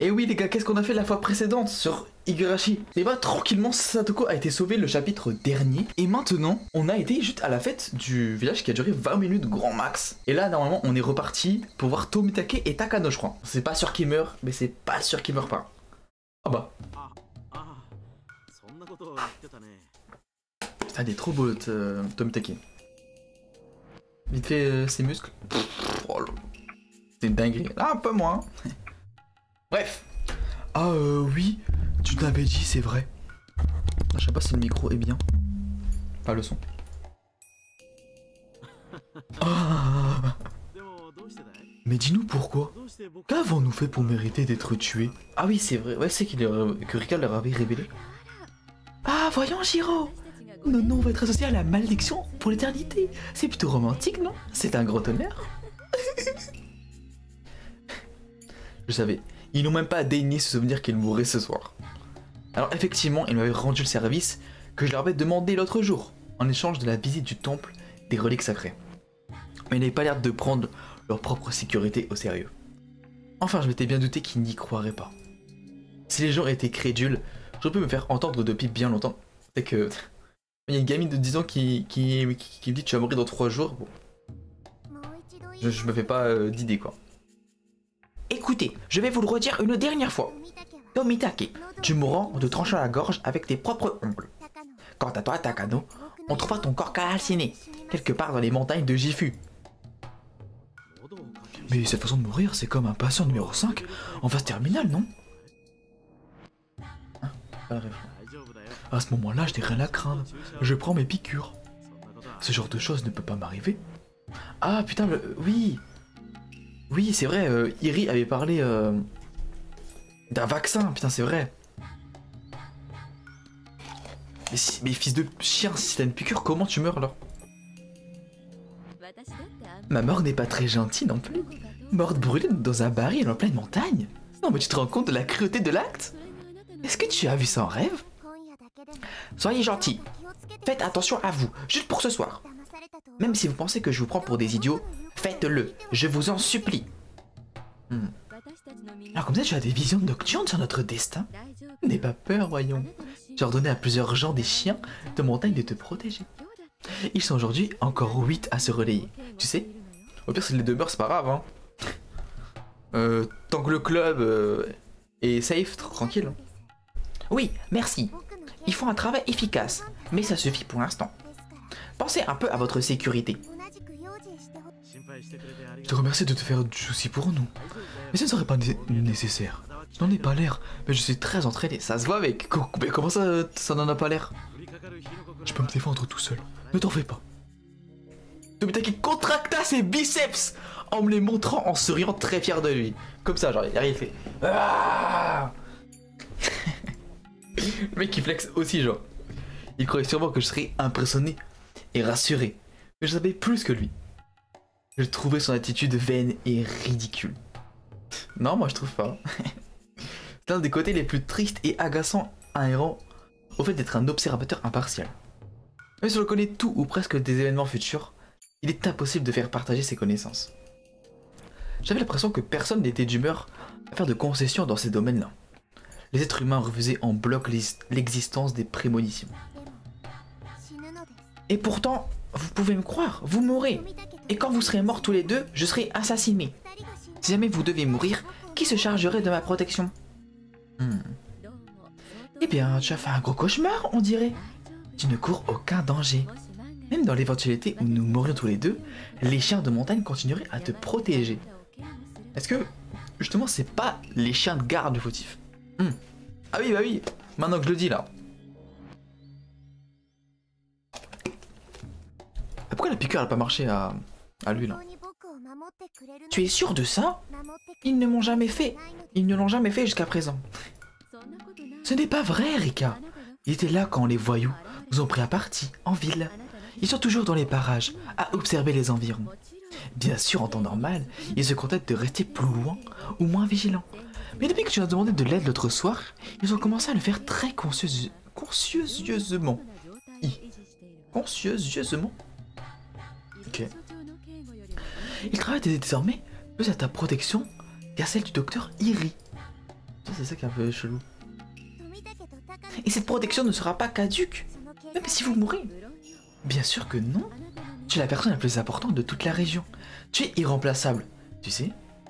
Et oui les gars, qu'est-ce qu'on a fait la fois précédente sur Igarashi? Et bah tranquillement, Satoko a été sauvé le chapitre dernier. Et maintenant, on a été juste à la fête du village qui a duré 20 minutes grand max. Et là, normalement, on est reparti pour voir Tomitake et Takano, je crois. C'est pas sûr qu'ils meurent, mais c'est pas sûr qu'ils meurent pas. Ah bah. Putain, il est trop beau, Tomitake. Vite fait ses muscles. Oh, c'est une dinguerie. Ah, un peu moins. Bref. Ah oui, tu t'avais dit, c'est vrai. Je sais pas si le micro est bien. Pas le son. Ah. Mais dis-nous pourquoi. Qu'avons-nous fait pour mériter d'être tués? Ah oui, c'est vrai. Ouais, c'est que Rika leur avait révélé. Ah, voyons, Jiro. Nos noms vont être associés à la malédiction pour l'éternité. C'est plutôt romantique, non? C'est un gros honneur. Je savais. Ils n'ont même pas daigné se souvenir qu'ils mourraient ce soir. Alors effectivement, ils m'avaient rendu le service que je leur avais demandé l'autre jour, en échange de la visite du temple des reliques sacrées. Mais ils n'avaient pas l'air de prendre leur propre sécurité au sérieux. Enfin, je m'étais bien douté qu'ils n'y croiraient pas. Si les gens étaient crédules, j'aurais pu me faire entendre depuis bien longtemps. C'est que... Il y a une gamine de 10 ans qui me dit tu vas mourir dans 3 jours. Bon. Je me fais pas d'idée quoi. Écoutez, je vais vous le redire une dernière fois. Tomitake, tu mourras en te tranchant la gorge avec tes propres ongles. Quant à toi, Takano, on trouvera ton corps calciné, quelque part dans les montagnes de Gifu. Mais cette façon de mourir, c'est comme un patient numéro 5 en phase terminale, non? Hein? Pas la réponse. À ce moment-là, je n'ai rien à craindre. Je prends mes piqûres. Ce genre de choses ne peut pas m'arriver. Ah putain, oui. Oui, c'est vrai, Iri avait parlé d'un vaccin, putain, c'est vrai. Mais fils de chien, si t'as une piqûre, comment tu meurs alors? Ma mort n'est pas très gentille non plus. Morte brûlée dans un baril en pleine montagne. Non mais tu te rends compte de la cruauté de l'acte? Est-ce que tu as vu ça en rêve? Soyez gentils. Faites attention à vous, juste pour ce soir. Même si vous pensez que je vous prends pour des idiots, faites-le, je vous en supplie. Alors comme ça tu as des visions nocturnes sur notre destin? N'aie pas peur, voyons. J'ai ordonné à plusieurs gens des chiens de montagne de te protéger. Ils sont aujourd'hui encore 8 à se relayer. Tu sais, au pire c'est les deux meurs, c'est pas grave hein. Tant que le club est safe, tranquille. Oui, merci. Ils font un travail efficace, mais ça suffit pour l'instant. Pensez un peu à votre sécurité. Je te remercie de te faire du souci pour nous. Mais ce ne serait pas nécessaire. Je n'en ai pas l'air, mais je suis très entraîné. Ça se voit mec. Mais comment ça, ça n'en a pas l'air? Je peux me défendre tout seul. Ne t'en fais pas. Tomitake contracta ses biceps en me les montrant en souriant très fier de lui. Comme ça, genre, il fait. Ah. Le mec qui flex aussi, genre. Il croyait sûrement que je serais impressionné et rassuré. Mais je savais plus que lui. Je trouvais son attitude vaine et ridicule. Non, moi je trouve pas. C'est l'un des côtés les plus tristes et agaçants inhérents au fait d'être un observateur impartial. Même si on connaît tout ou presque des événements futurs, il est impossible de faire partager ses connaissances. J'avais l'impression que personne n'était d'humeur à faire de concessions dans ces domaines-là. Les êtres humains refusaient en bloc l'existence des prémonitions. Et pourtant, vous pouvez me croire, vous mourrez. Et quand vous serez morts tous les deux, je serai assassiné. Si jamais vous devez mourir, qui se chargerait de ma protection? Eh bien, tu as fait un gros cauchemar, on dirait. Tu ne cours aucun danger. Même dans l'éventualité où nous mourions tous les deux, les chiens de montagne continueraient à te protéger. Est-ce que, justement, c'est pas les chiens de garde du fautif? Ah oui, bah oui, maintenant que je le dis là. Pourquoi la piqûre n'a pas marché à lui là? Tu es sûr de ça? Ils ne m'ont jamais fait. Ils ne l'ont jamais fait jusqu'à présent. Ce n'est pas vrai, Rika. Ils étaient là quand les voyous nous ont pris à partie, en ville. Ils sont toujours dans les parages, à observer les environs. Bien sûr, en temps normal, ils se contentent de rester plus loin ou moins vigilants. Mais depuis que tu as demandé de l'aide l'autre soir, ils ont commencé à le faire très consciencieusement. Consciencieusement. Ok. Ils travaillent désormais plus à ta protection qu'à celle du docteur Iri. c'est ça qui est un peu chelou. Et cette protection ne sera pas caduque, même si vous mourrez. Bien sûr que non. Tu es la personne la plus importante de toute la région. Tu es irremplaçable, tu sais.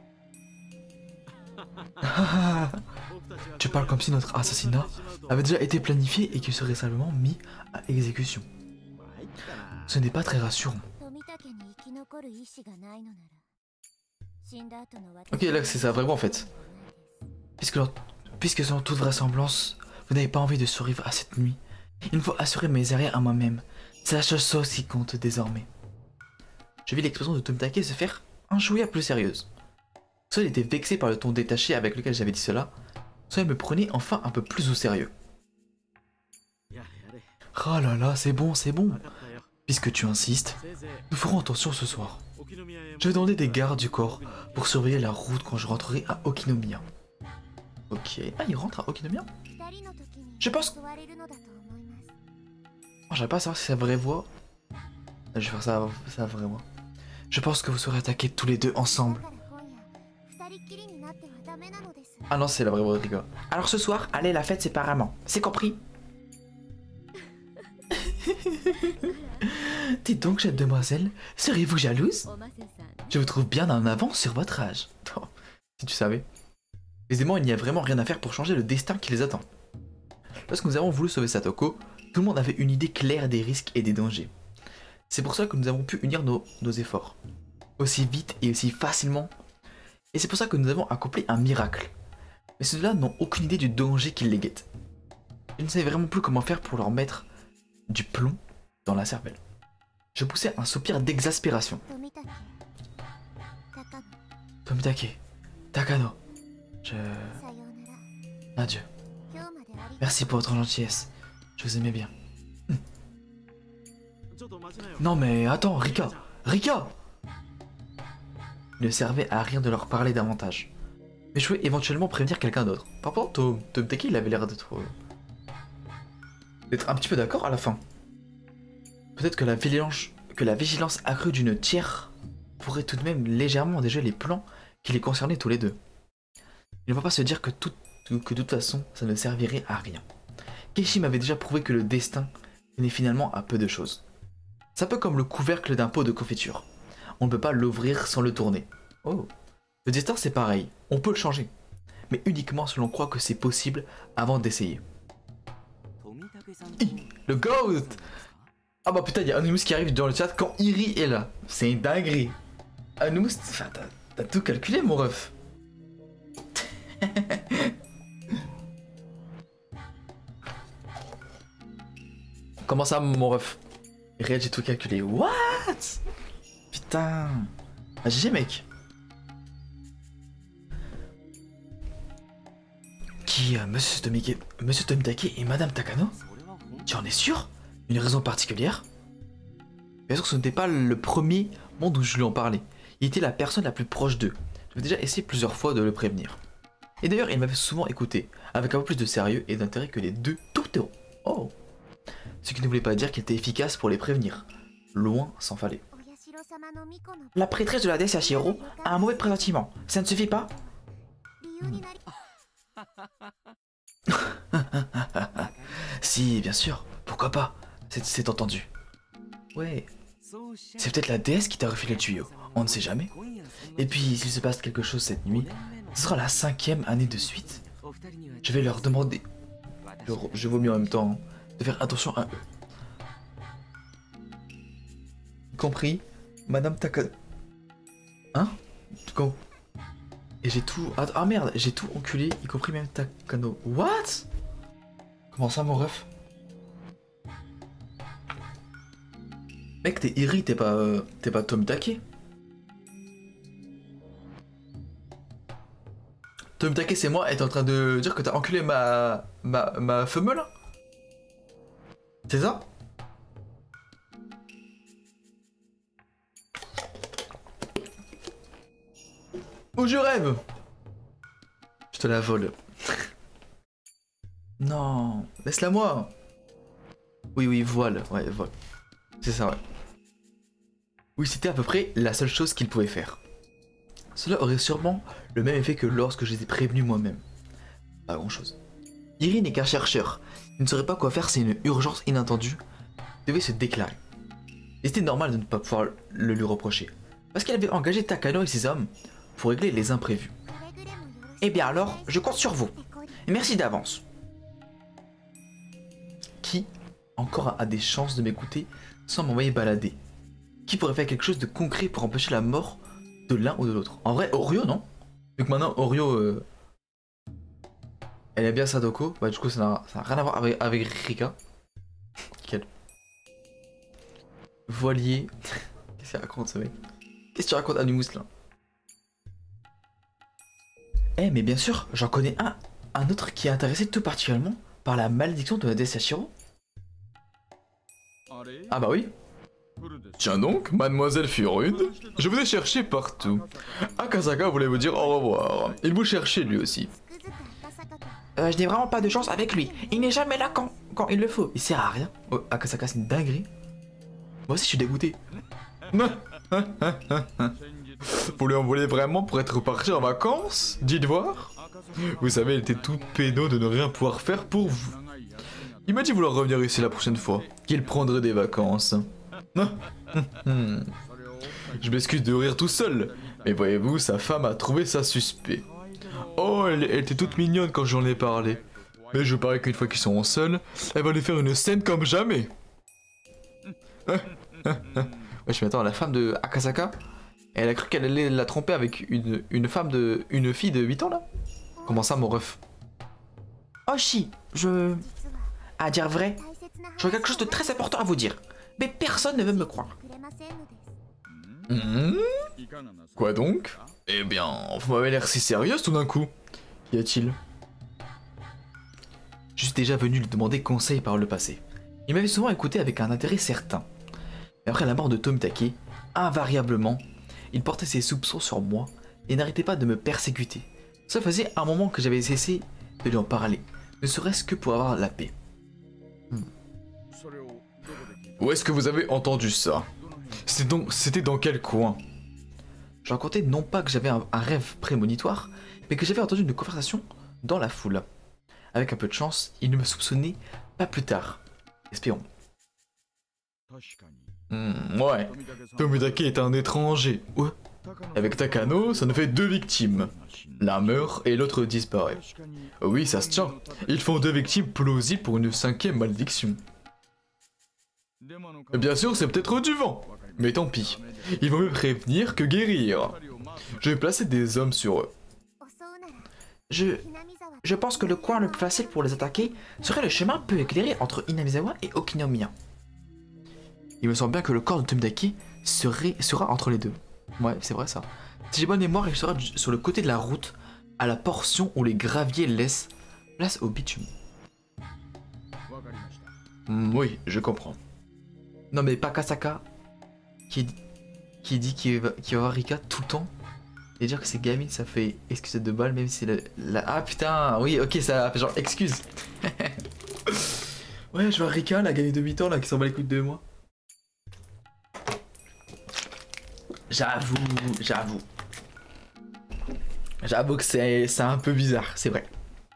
Tu parles comme si notre assassinat avait déjà été planifié et qu'il serait simplement mis à exécution. Ce n'est pas très rassurant. Ok, là c'est ça vraiment en fait. Puisque selon toute vraisemblance, vous n'avez pas envie de survivre à cette nuit, il me faut assurer mes arrières à moi-même. C'est la seule chose qui compte désormais. Je vis l'expression de Tomitake se faire un chouïa plus sérieuse. Soit il était vexé par le ton détaché avec lequel j'avais dit cela, soit il me prenait enfin un peu plus au sérieux. Oh là là, c'est bon, c'est bon. Puisque tu insistes, nous ferons attention ce soir. Je vais demander des gardes du corps pour surveiller la route quand je rentrerai à Okinomiya. Ok. Ah, il rentre à Okinomiya? Je pense... Oh, j'arrive pas à savoir si c'est la vraie voix. Je vais faire ça, c'est la vraie voix. Je pense que vous serez attaqués tous les deux ensemble. Ah non, c'est la vraie voix, les gars. Alors ce soir, allez la fête séparément. C'est compris? Dites donc, chère demoiselle, seriez-vous jalouse? Je vous trouve bien en avance sur votre âge. Oh, si tu savais. Aisément, il n'y a vraiment rien à faire pour changer le destin qui les attend. Lorsque nous avons voulu sauver Satoko, tout le monde avait une idée claire des risques et des dangers. C'est pour ça que nous avons pu unir nos efforts. Aussi vite et aussi facilement. Et c'est pour ça que nous avons accompli un miracle. Mais ceux-là n'ont aucune idée du danger qui les guette. Je ne savais vraiment plus comment faire pour leur mettre du plomb dans la cervelle. Je poussais un soupir d'exaspération. Tomitake, Takano, Adieu. Merci pour votre gentillesse. Je vous aimais bien. Non mais attends, Rika, Rika! Il ne servait à rien de leur parler davantage. Mais je pouvais éventuellement prévenir quelqu'un d'autre. Par contre, Tomitake, il avait l'air d'être un petit peu d'accord à la fin. Peut-être que la vigilance accrue d'une tiers pourrait tout de même légèrement déjouer les plans qui les concernaient tous les deux. Il ne va pas se dire que de toute façon, ça ne servirait à rien. Keishi m'avait déjà prouvé que le destin n'est finalement à peu de choses. C'est un peu comme le couvercle d'un pot de confiture. On ne peut pas l'ouvrir sans le tourner. Oh. Le destin c'est pareil, on peut le changer. Mais uniquement si l'on croit que c'est possible avant d'essayer. Le GOAT! Ah bah putain, il y a Anonymous qui arrive dans le chat quand Iri est là. C'est une dinguerie. Anonymous, t'as tout calculé mon ref. Comment ça mon ref? Réel, j'ai tout calculé. What? Putain. Ah, GG mec. Qui, Monsieur Tomitake et Madame Takano? Tu en es sûr? Une raison particulière? Bien sûr, ce n'était pas le premier monde où je lui en parlais. Il était la personne la plus proche d'eux. J'avais déjà essayé plusieurs fois de le prévenir. Et d'ailleurs, il m'avait souvent écouté, avec un peu plus de sérieux et d'intérêt que les deux Totoro. Oh! Ce qui ne voulait pas dire qu'il était efficace pour les prévenir. Loin s'en fallait. La prêtresse de la déesse Yashiro a un mauvais pressentiment. Ça ne suffit pas? Si, bien sûr. Pourquoi pas? C'est entendu. Ouais. C'est peut-être la déesse qui t'a refilé le tuyau. On ne sait jamais. Et puis, s'il se passe quelque chose cette nuit, ce sera la 5e année de suite. Je vais leur demander... Je vomis en même temps, de faire attention à eux. Compris, Madame Takano. Hein? Et j'ai tout... Ah merde, j'ai tout enculé, y compris même Takano. What? Comment ça, mon ref? Mec, t'es Iri, t'es pas Tomitake. Tomitake, c'est moi, et t'es en train de dire que t'as enculé ma femelle? C'est ça? Ou je rêve? Je te la vole. Non, laisse-la moi. Oui, voile, ouais, voile. C'est ça, ouais. Oui, c'était à peu près la seule chose qu'il pouvait faire. Cela aurait sûrement le même effet que lorsque je les ai prévenus moi-même. Pas grand chose. Iri n'est qu'un chercheur. Il ne saurait pas quoi faire si une urgence inattendue devait se déclarer. Et c'était normal de ne pas pouvoir le lui reprocher. Parce qu'elle avait engagé Takano et ses hommes pour régler les imprévus. Eh bien alors, je compte sur vous. Et merci d'avance. Qui encore a des chances de m'écouter sans m'envoyer balader? Qui pourrait faire quelque chose de concret pour empêcher la mort de l'un ou de l'autre? En vrai, Orio, non? Vu que maintenant, Orio, elle aime bien Sadoko, bah du coup, ça n'a rien à voir avec Rika. Quel voilier. Qu'est-ce qu'il raconte, ce mec? Qu'est-ce que tu racontes, Animus, là? Eh, mais bien sûr, j'en connais un autre qui est intéressé tout particulièrement par la malédiction de Desashiro. Ah bah oui. Tiens donc, mademoiselle Furude, je vous ai cherché partout. Akasaka voulait vous dire au revoir. Il vous cherchait lui aussi. Je n'ai vraiment pas de chance avec lui. Il n'est jamais là quand il le faut. Il sert à rien. Oh, Akasaka, c'est une dinguerie. Moi aussi, je suis dégoûté. Vous lui en voulez vraiment pour être parti en vacances? Dites voir. Vous savez, il était tout pénaud de ne rien pouvoir faire pour vous. Il m'a dit vouloir revenir ici la prochaine fois, qu'il prendrait des vacances. Je m'excuse de rire tout seul, mais voyez-vous, sa femme a trouvé ça suspect. Oh, elle était toute mignonne quand j'en ai parlé. Mais je parie qu'une fois qu'ils seront seuls, elle va lui faire une scène comme jamais. Ouais, je m'attends à la femme de Akasaka. Elle a cru qu'elle allait la tromper avec une fille de 8 ans là. Comment ça, mon ref? Oshi, à dire vrai, j'aurais quelque chose de très important à vous dire. Mais personne ne veut me croire. Quoi donc? Eh bien, vous m'avez l'air si sérieuse tout d'un coup. Qu'y a-t-il? Je suis déjà venu lui demander conseil par le passé. Il m'avait souvent écouté avec un intérêt certain. Mais après la mort de Tomitake, invariablement, il portait ses soupçons sur moi et n'arrêtait pas de me persécuter. Ça faisait un moment que j'avais cessé de lui en parler, ne serait-ce que pour avoir la paix. Où est-ce que vous avez entendu ça? C'était dans quel coin? Je racontais non pas que j'avais un rêve prémonitoire, mais que j'avais entendu une conversation dans la foule. Avec un peu de chance, il ne me soupçonnait pas plus tard. Espérons. Ouais. Tomitake est un étranger. Ouais. Avec Takano, ça nous fait 2 victimes. L'un meurt et l'autre disparaît. Oui, ça se tient. Ils font 2 victimes plausibles pour une 5e malédiction. Bien sûr, c'est peut-être du vent. Mais tant pis. Ils vont mieux prévenir que guérir. Je vais placer des hommes sur eux. Je pense que le coin le plus facile pour les attaquer serait le chemin peu éclairé entre Inamizawa et Okinomiya. Il me semble bien que le corps de Tomitake sera entre les deux. Ouais, c'est vrai ça. Si j'ai bonne mémoire, il sera sur le côté de la route, à la portion où les graviers laissent place au bitume. Oui, je comprends. Non mais pas Kasaka qui dit qu'il va voir Rika tout le temps et dire que c'est gamine, ça fait excuse de balle même si Ah putain, oui ok, ça fait genre excuse. Ouais, je vois Rika, la gamine de 8 ans là qui s'en bat les couilles de moi. J'avoue que c'est un peu bizarre, c'est vrai.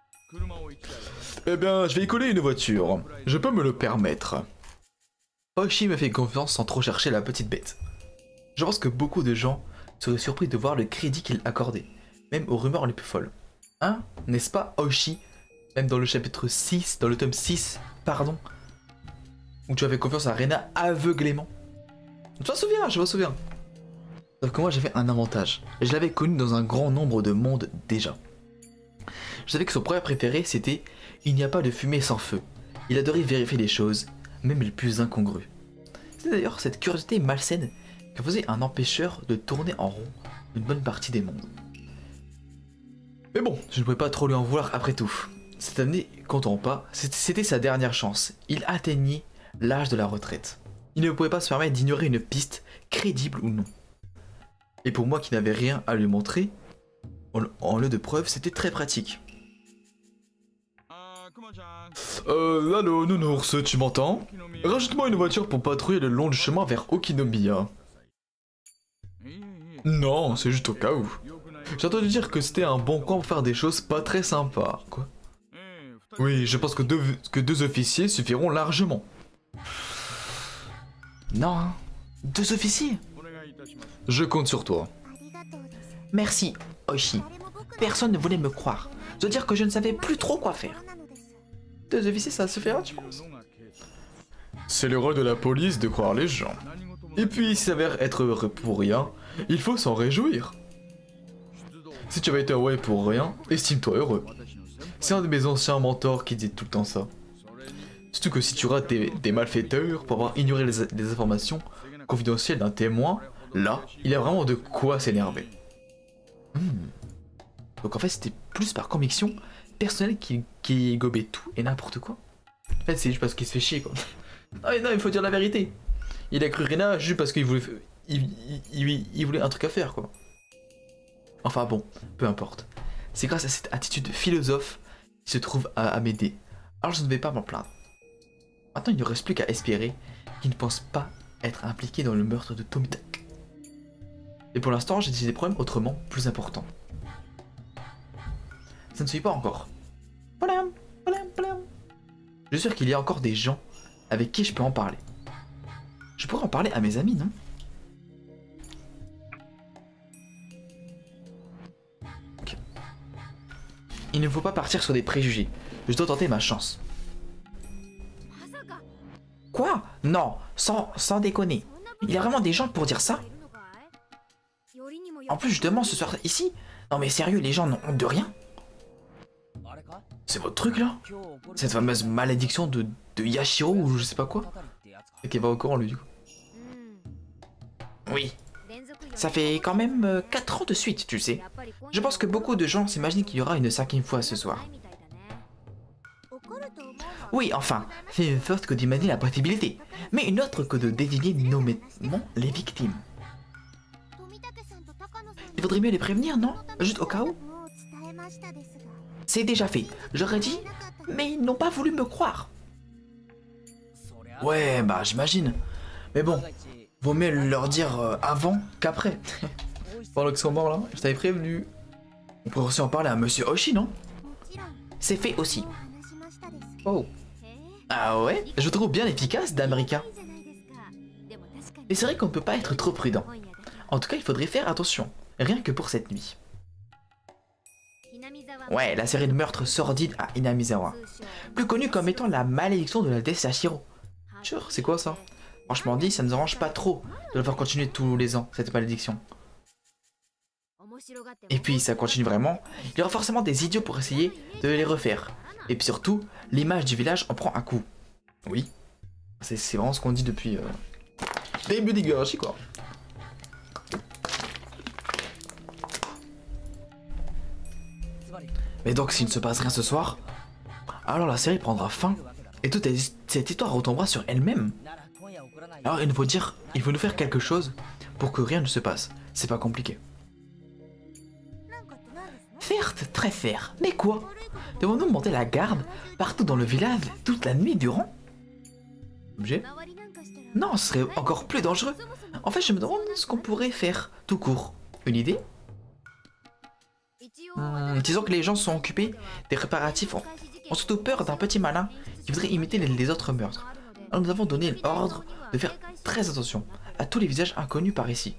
Eh bien, je vais y coller une voiture. Je peux me le permettre. Oshi me fait confiance sans trop chercher la petite bête. Je pense que beaucoup de gens seraient surpris de voir le crédit qu'il accordait, même aux rumeurs les plus folles. Hein, n'est-ce pas Oshi? Même dans le chapitre 6, dans le tome 6, pardon, où tu avais confiance à Rena aveuglément. Je me souviens. Sauf que moi j'avais un avantage. Je l'avais connu dans un grand nombre de mondes déjà. Je savais que son proverbe préféré c'était « Il n'y a pas de fumée sans feu ». Il adorait vérifier les choses, même les plus incongrues. C'est d'ailleurs cette curiosité malsaine qui faisait un empêcheur de tourner en rond une bonne partie des mondes. Mais bon, je ne pouvais pas trop lui en vouloir après tout. Cette année, comptons pas, c'était sa dernière chance. Il atteignait l'âge de la retraite. Il ne pouvait pas se permettre d'ignorer une piste, crédible ou non. Et pour moi qui n'avais rien à lui montrer, en lieu de preuve, c'était très pratique. Allô, nounours, tu m'entends? Rajoute-moi une voiture pour patrouiller le long du chemin vers Okinomiya. Non, c'est juste au cas où. J'ai entendu dire que c'était un bon coin pour faire des choses pas très sympas. Quoi? Oui, je pense que deux officiers suffiront largement. Non, hein. 2 officiers? Je compte sur toi. Merci, Oishi. Personne ne voulait me croire. Je veux dire que je ne savais plus trop quoi faire. 2 officiers, ça suffira, tu penses? C'est le rôle de la police de croire les gens. Et puis, il s'avère être heureux pour rien, il faut s'en réjouir. Si tu avais été heureux pour rien, estime-toi heureux. C'est un de mes anciens mentors qui dit tout le temps ça. Surtout que si tu rates des malfaiteurs pour avoir ignoré les informations confidentielles d'un témoin, là, il y a vraiment de quoi s'énerver. Donc en fait, c'était plus par conviction personnelle qui gobait tout et n'importe quoi. En fait, c'est juste parce qu'il se fait chier, quoi. Ah mais non, il faut dire la vérité. Il a cru Rena juste parce qu'il voulait, il voulait un truc à faire, quoi. Enfin bon, peu importe. C'est grâce à cette attitude de philosophe qu'il se trouve à m'aider. Alors je ne vais pas m'en plaindre. Maintenant, il ne reste plus qu'à espérer qu'il ne pense pas être impliqué dans le meurtre de Tomitake. Et pour l'instant, j'ai des problèmes autrement plus importants. Ça ne suit pas encore. Je suis sûr qu'il y a encore des gens avec qui je peux en parler. Je pourrais en parler à mes amis, non? Ok. Il ne faut pas partir sur des préjugés. Je dois tenter ma chance. Quoi? Non, sans déconner. Il y a vraiment des gens pour dire ça? En plus, je demande ce soir ici. Non mais sérieux, les gens n'ont honte de rien? C'est votre truc là? Cette fameuse malédiction de Yashiro ou je sais pas quoi? Et qui va au courant lui du coup. Oui. Ça fait quand même 4 ans de suite, tu sais. Je pense que beaucoup de gens s'imaginent qu'il y aura une 5e fois ce soir. Oui, enfin, c'est une sorte que d'imaginer la possibilité, mais une autre que de désigner nommément les victimes. Il vaudrait mieux les prévenir, non? Juste au cas où? C'est déjà fait, j'aurais dit, mais ils n'ont pas voulu me croire. Ouais, bah j'imagine. Mais bon, vaut mieux leur dire avant qu'après. Pendant qu'ils sont morts là, je t'avais prévenu. On pourrait aussi en parler à Monsieur Oishi, non? C'est fait aussi. Oh. Ah ouais? Je trouve bien efficace d'America. Mais c'est vrai qu'on ne peut pas être trop prudent. En tout cas, il faudrait faire attention. Rien que pour cette nuit. Ouais, la série de meurtres sordides à Inamizawa. Plus connue comme étant la malédiction de la déesse Yashiro. Sure, c'est quoi ça? Franchement dit, ça ne nous arrange pas trop de devoir continuer tous les ans, cette malédiction. Et puis, ça continue vraiment, il y aura forcément des idiots pour essayer de les refaire. Et puis surtout, l'image du village en prend un coup. Oui, c'est vraiment ce qu'on dit depuis début d'Igarashi, quoi. Mais donc, s'il ne se passe rien ce soir, alors la série prendra fin et toute cette histoire retombera sur elle-même. Alors il faut nous faire quelque chose pour que rien ne se passe. C'est pas compliqué. Certes, très faire. Mais quoi? Devons-nous monter la garde partout dans le village toute la nuit durant? Objet? Non, ce serait encore plus dangereux. En fait, je me demande ce qu'on pourrait faire tout court. Une idée? Disons que les gens sont occupés des préparatifs, ont surtout peur d'un petit malin qui voudrait imiter les autres meurtres. Alors nous avons donné l'ordre de faire très attention à tous les visages inconnus par ici.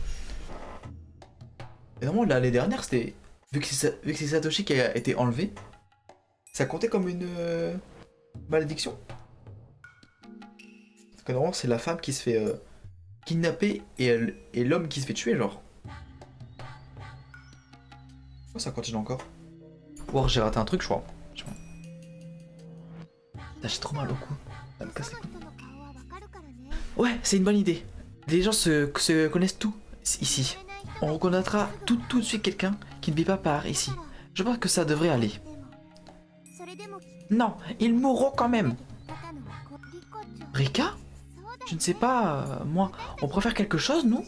Et normalement l'année dernière c'était... Vu que c'est Satoshi qui a été enlevé, ça comptait comme une malédiction. Parce que normalement c'est la femme qui se fait kidnapper et l'homme qui se fait tuer genre. Oh, ça continue encore. Ou alors j'ai raté un truc je crois. J'ai trop mal au cou. Ça me casse les couilles. Ouais, c'est une bonne idée. Les gens se connaissent tous ici. On reconnaîtra tout de suite quelqu'un qui ne vit pas par ici. Je pense que ça devrait aller. Non, ils mourront quand même. Rika? Je ne sais pas, moi. On pourrait faire quelque chose, non?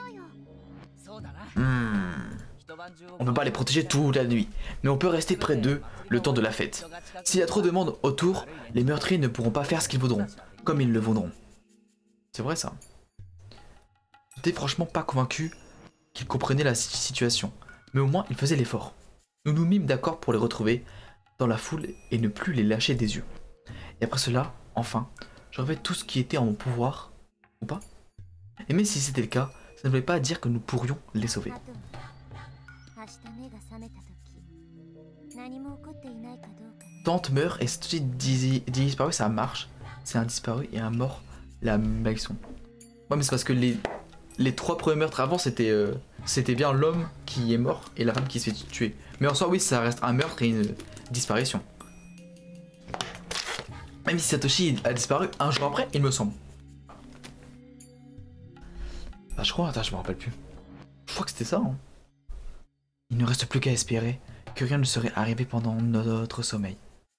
On peut pas les protéger toute la nuit, mais on peut rester près d'eux le temps de la fête. S'il y a trop de monde autour, les meurtriers ne pourront pas faire ce qu'ils voudront, comme ils le voudront. C'est vrai ça. J'étais franchement pas convaincu qu'ils comprenaient la situation, mais au moins ils faisaient l'effort. Nous nous mîmes d'accord pour les retrouver, dans la foule et ne plus les lâcher des yeux. Et après cela, enfin, j'aurais fait tout ce qui était en mon pouvoir, ou pas. Et même si c'était le cas, ça ne voulait pas dire que nous pourrions les sauver. Tante meurt et Satoshi disparu, ça marche. C'est un disparu et un mort, la maison. Ouais, mais c'est parce que les 3 premiers meurtres avant, c'était bien l'homme qui est mort et la femme qui se fait tuer. Mais en soi, oui, ça reste un meurtre et une disparition. Même si Satoshi a disparu un jour après, il me semble. Bah, je crois, attends, je me rappelle plus. Je crois que c'était ça, hein. Il ne reste plus qu'à espérer que rien ne serait arrivé pendant notre sommeil.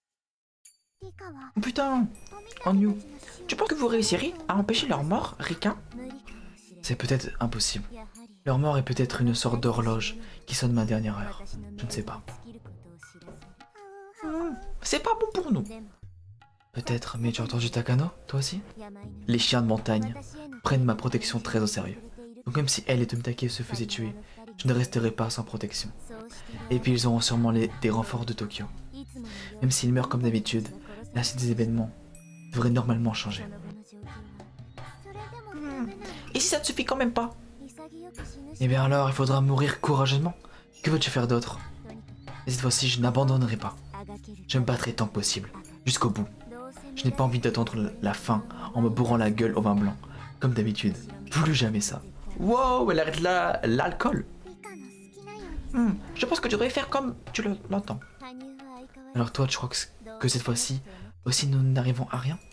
Oh putain, Anyu, tu penses que vous réussirez à empêcher leur mort, Rika? C'est peut-être impossible. Leur mort est peut-être une sorte d'horloge qui sonne ma dernière heure. Je ne sais pas. C'est pas bon pour nous. Peut-être, mais tu as entendu Takano, toi aussi? Les chiens de montagne prennent ma protection très au sérieux. Donc même si elle et Tomitake se faisaient tuer, je ne resterai pas sans protection. Et puis ils auront sûrement des renforts de Tokyo. Même s'ils meurent comme d'habitude, la suite des événements devrait normalement changer. Et si ça ne suffit quand même pas? Eh bien alors, il faudra mourir courageusement. Que veux-tu faire d'autre? Et cette fois-ci, je n'abandonnerai pas. Je me battrai tant que possible, jusqu'au bout. Je n'ai pas envie d'attendre la fin en me bourrant la gueule au vin blanc, comme d'habitude. Plus jamais ça. Wow, elle arrête l'alcool. Je pense que tu devrais faire comme tu l'entends. Alors toi, tu crois que cette fois-ci, aussi nous n'arrivons à rien?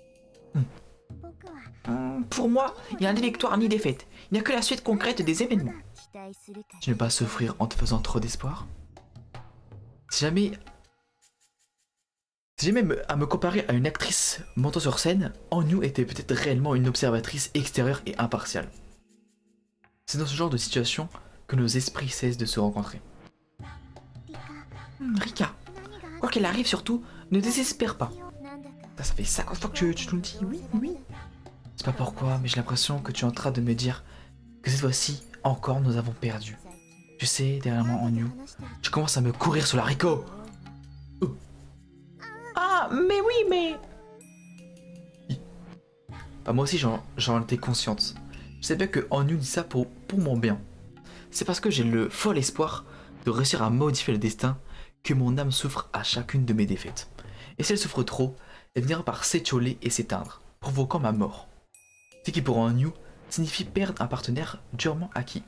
Pour moi, il n'y a ni victoire ni défaite. Il n'y a que la suite concrète des événements. Tu ne veux pas souffrir en te faisant trop d'espoir? Si jamais à me comparer à une actrice montant sur scène, Anyu était peut-être réellement une observatrice extérieure et impartiale. C'est dans ce genre de situation que nos esprits cessent de se rencontrer. Rika, quoi qu'il arrive surtout, ne désespère pas. Ça fait 50 fois que tu nous le dis, oui, oui. Je sais pas pourquoi, mais j'ai l'impression que tu es en train de me dire que cette fois-ci, encore, nous avons perdu. Tu sais, derrière moi, Anyu, je commence à me courir sur la Riko. Ah, mais oui, mais... Bah, moi aussi, j'en étais consciente. Je sais bien que Anyu dit ça pour mon bien. C'est parce que j'ai le fol espoir de réussir à modifier le destin que mon âme souffre à chacune de mes défaites. Et si elle souffre trop, elle finira par s'étioler et s'éteindre, provoquant ma mort. Ce qui pour Anyu signifie perdre un partenaire durement acquis.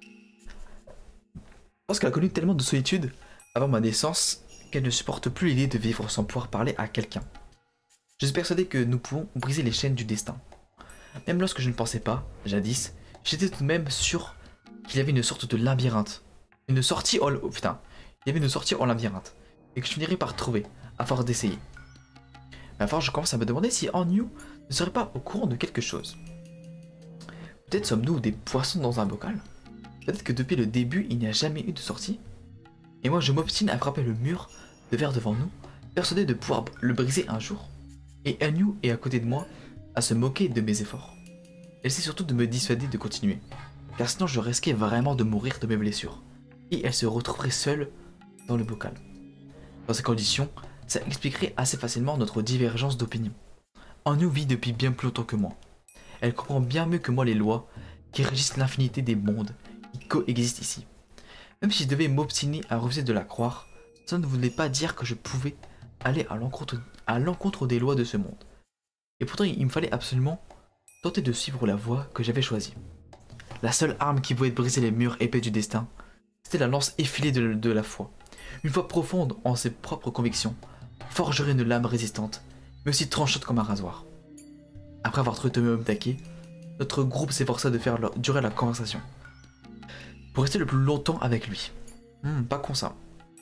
Parce qu'elle a connu tellement de solitude avant ma naissance qu'elle ne supporte plus l'idée de vivre sans pouvoir parler à quelqu'un. Je suis persuadé que nous pouvons briser les chaînes du destin. Même lorsque je ne pensais pas, jadis, j'étais tout de même sûr qu'il y avait une sorte de labyrinthe. Une sortie en... Oh, putain. Il y avait une sortie en labyrinthe. Et que je finirais par trouver, à force d'essayer. Mais à force, je commence à me demander si Anyu ne serait pas au courant de quelque chose. Peut-être sommes-nous des poissons dans un bocal? Peut-être que depuis le début, il n'y a jamais eu de sortie? Et moi, je m'obstine à frapper le mur de verre devant nous, persuadé de pouvoir le briser un jour. Et Anyu est à côté de moi, à se moquer de mes efforts. Elle essaie surtout de me dissuader de continuer, car sinon je risquais vraiment de mourir de mes blessures. Et elle se retrouverait seule dans le bocal. Dans ces conditions, ça expliquerait assez facilement notre divergence d'opinion. Anyu vit depuis bien plus longtemps que moi. Elle comprend bien mieux que moi les lois qui régissent l'infinité des mondes qui coexistent ici. Même si je devais m'obstiner à refuser de la croire, ça ne voulait pas dire que je pouvais aller à l'encontre des lois de ce monde. Et pourtant, il me fallait absolument tenter de suivre la voie que j'avais choisie. La seule arme qui pouvait briser les murs épais du destin, c'était la lance effilée de la foi. Une foi profonde en ses propres convictions, forgerait une lame résistante, mais aussi tranchante comme un rasoir. Après avoir trouvé Tomitake, notre groupe s'efforça de faire durer la conversation, pour rester le plus longtemps avec lui. Pas con ça.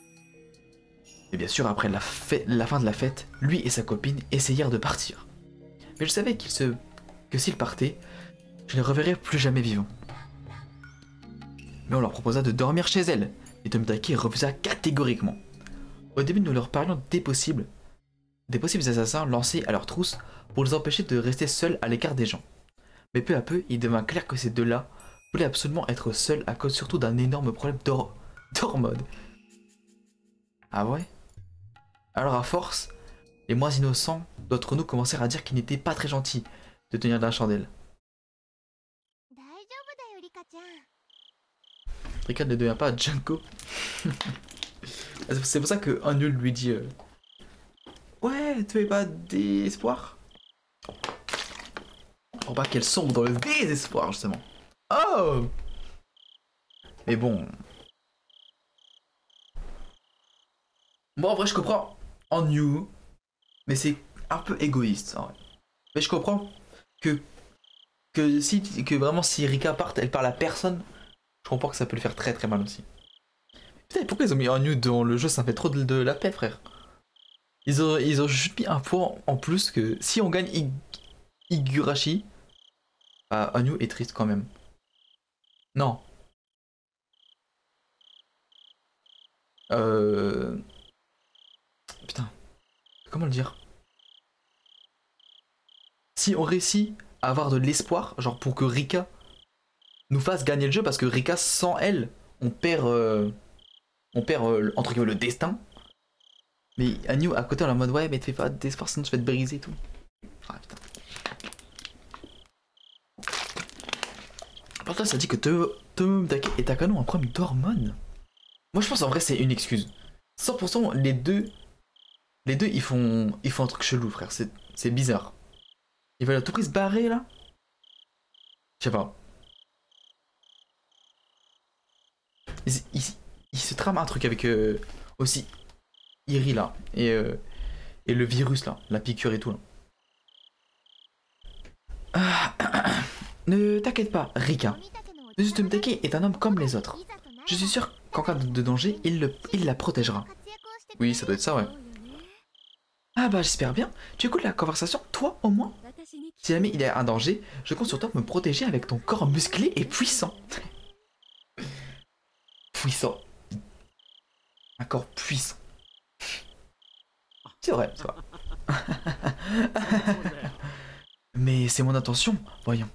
Et bien sûr, après la fin de la fête, lui et sa copine essayèrent de partir. Mais je savais que s'ils partaient, je ne les reverrais plus jamais vivants. Mais on leur proposa de dormir chez elle, et Tomitake refusa catégoriquement. Au début, nous leur parlions des possibles assassins lancés à leur trousse pour les empêcher de rester seuls à l'écart des gens. Mais peu à peu, il devint clair que ces deux-là voulaient absolument être seuls à cause surtout d'un énorme problème d'hormones. Ah ouais? Alors à force, les moins innocents d'entre nous commencèrent à dire qu'il n'était pas très gentil de tenir de la chandelle. Rika ne devient pas Junko. C'est pour ça que un nul lui dit ouais, tu n'avais pas d'espoir. Pour pas qu'elle sombre dans le désespoir justement. Oh. Mais bon. Bon en vrai je comprends en New, mais c'est un peu égoïste en vrai. Mais je comprends que vraiment si Rika part, elle parle à personne. Je comprends que ça peut lui faire très très mal aussi. Putain, pourquoi ils ont mis un New dans le jeu? Ça fait trop de la paix, frère. Ils ont juste mis un point en plus que si on gagne Higurashi, Hanyu est triste quand même. Non. Putain. Comment le dire? Si on réussit à avoir de l'espoir, genre pour que Rika nous fasse gagner le jeu, parce que Rika, sans elle, on perd entre guillemets le destin. Mais Hanyu à côté on est en mode ouais mais te fais pas d'espoir sinon tu vas te briser et tout. Ah putain. Pourtant ça dit que Tomomitake et Takano ont un problème d'hormones. Moi je pense en vrai c'est une excuse. 100% les deux ils font un truc chelou frère, c'est bizarre. Ils veulent à tout prix se barrer là. Je sais pas. Ils se trament un truc avec aussi Iri là et le virus là, la piqûre et tout là. Ne t'inquiète pas, Rika. M. Tomomitake est un homme comme les autres. Je suis sûr qu'en cas de danger, il la protégera. Oui, ça doit être ça, ouais. Ah bah j'espère bien. Tu écoutes la conversation, toi au moins? Si jamais il y a un danger, je compte sur toi pour me protéger avec ton corps musclé et puissant. Puissant. Un corps puissant. C'est vrai, c'est vrai. Mais c'est mon intention, voyons.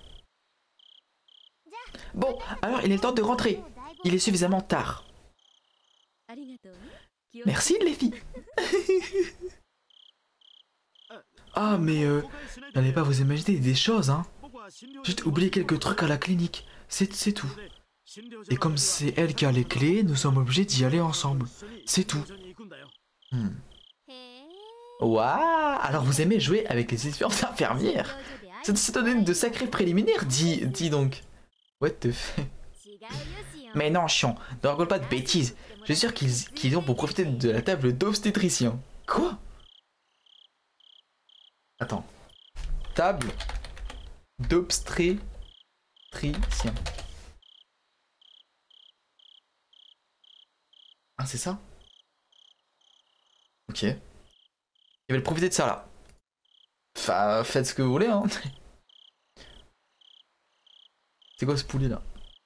Bon, alors il est temps de rentrer. Il est suffisamment tard. Merci les filles. Ah mais n'allez pas vous imaginer des choses hein. Juste oublier quelques trucs à la clinique. C'est tout. Et comme c'est elle qui a les clés, nous sommes obligés d'y aller ensemble. C'est tout. Waouh. Alors vous aimez jouer avec les étudiantes infirmières? C'est donné de sacrés préliminaires, dis donc. What the fuck? Mais non, chiant, ne raconte pas de bêtises. Je suis sûr qu'ils ont pour profiter de la table d'obstétricien. Quoi? Attends. Table d'obstétricien. Ah, c'est ça? Ok. Ils veulent profiter de ça là. Enfin, faites ce que vous voulez, hein. C'est quoi ce poulet là?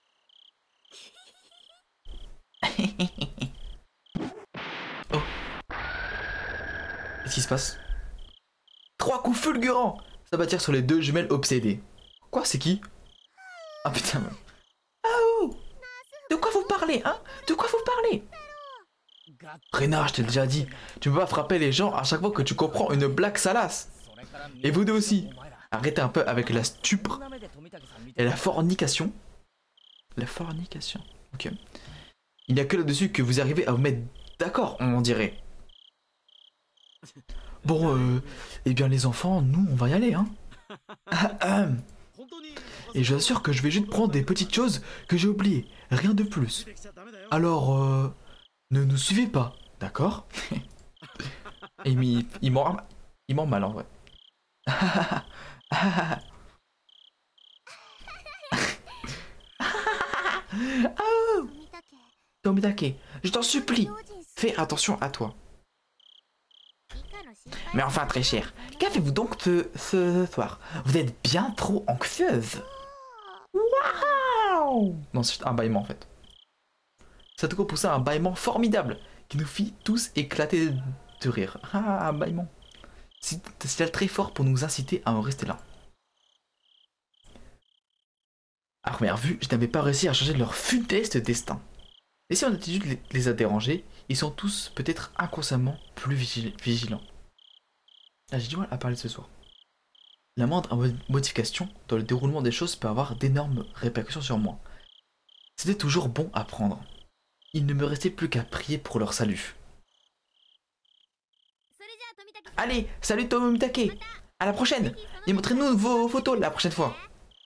Oh. Qu'est-ce qui se passe? 3 coups fulgurants! Ça va tirer sur les 2 jumelles obsédées. Quoi, c'est qui? Ah putain. Oh! De quoi vous parlez, hein? De quoi vous parlez? Rena, je t'ai déjà dit, tu peux pas frapper les gens à chaque fois que tu comprends une blague salace. Et vous deux aussi. Arrêtez un peu avec la stupre et la fornication. La fornication. Ok. Il n'y a que là-dessus que vous arrivez à vous mettre d'accord, on dirait. Bon, eh bien les enfants, nous, on va y aller, hein. Et je vous assure que je vais juste prendre des petites choses que j'ai oubliées. Rien de plus. Alors, ne nous suivez pas, d'accord? Et il ment mal en vrai. Oh Tomomitake, je t'en supplie, fais attention à toi. Mais enfin très cher, qu'avez-vous donc ce soir? Vous êtes bien trop anxieuse. Waouh! Non, c'est un bâillement en fait. Satoko poussa un bâillement formidable qui nous fit tous éclater de rire. Ah, un bâillement. C'était très fort pour nous inciter à en rester là. À première vue, je n'avais pas réussi à changer leur funeste destin. Et si mon attitude les a dérangés, ils sont tous peut-être inconsciemment plus vigilants. Ah, j'ai du mal à parler ce soir. La moindre modification dans le déroulement des choses peut avoir d'énormes répercussions sur moi. C'était toujours bon à prendre. Il ne me restait plus qu'à prier pour leur salut. Allez, salut Tomomitake. À la prochaine. Et montrez-nous vos photos la prochaine fois.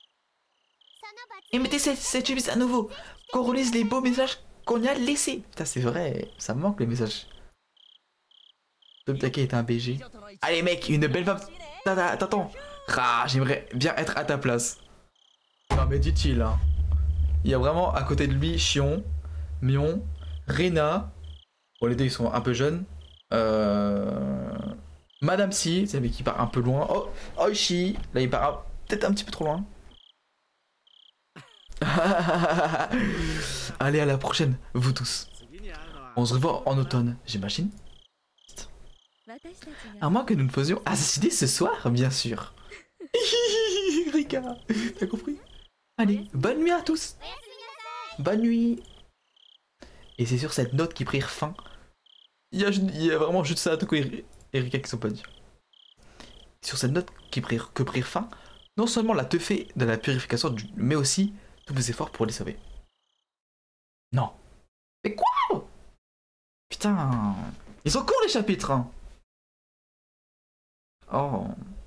Et mettez cette chemise à nouveau. Qu'on relise les beaux messages qu'on y a laissés. Putain, c'est vrai, ça me manque les messages. Tomomitake est un BG. Allez mec, une belle femme. T'attends. Ah, j'aimerais bien être à ta place. Non mais dit-il, hein. Il y a vraiment à côté de lui Shion, Mion, Rena. Bon, les deux ils sont un peu jeunes. Madame Si, c'est mais qui part un peu loin. Oh, Oishi, là il part peut-être un petit peu trop loin. Allez, à la prochaine, vous tous. On se revoit en automne, j'imagine. À moins que nous ne faisions assassiner ce soir, bien sûr. Rika, t'as compris? Allez, bonne nuit à tous. Bonne nuit. Et c'est sur cette note qui prirent fin. Il y a vraiment juste Satoko et Rika qui sont pas dit. Sur cette note qui prirent fin, non seulement la teufée de la purification, mais aussi tous vos efforts pour les sauver. Non. Mais quoi? Putain. Ils sont courts les chapitres, hein. Oh.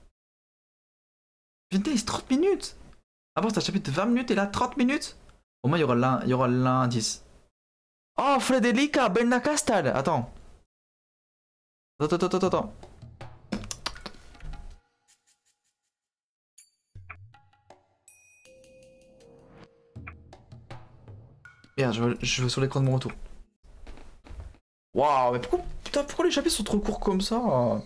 Putain, c'est 30 minutes. Avant c'était un chapitre de 20 minutes et là 30 minutes. Au moins il y aura l'indice. Oh, Frederica Bernacastal. Attends. Attends. Merde, je veux sur l'écran de mon retour. Waouh, mais pourquoi les chapitres sont trop courts comme ça?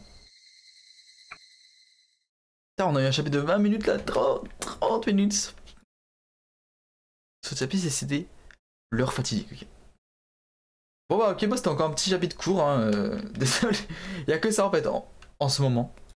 Putain, on a eu un chapitre de 20 minutes là, 30 minutes. Ce chapitre, c'était l'heure fatidique. Okay. Bon bah ok, bah c'était encore un petit chapitre court, hein. Désolé, il y a que ça en fait en ce moment.